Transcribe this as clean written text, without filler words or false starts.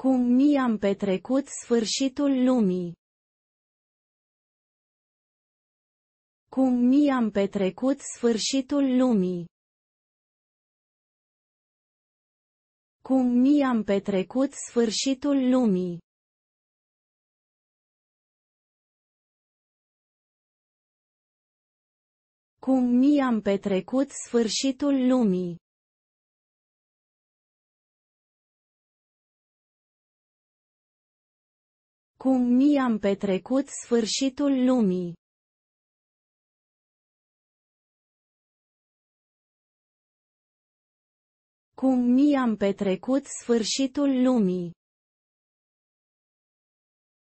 Cum mi-am petrecut sfârșitul lumii. Cum mi-am petrecut sfârșitul lumii. Cum mi-am petrecut sfârșitul lumii. Cum mi-am petrecut sfârșitul lumii. Cum mi-am petrecut sfârșitul lumii. Cum mi-am petrecut sfârșitul lumii.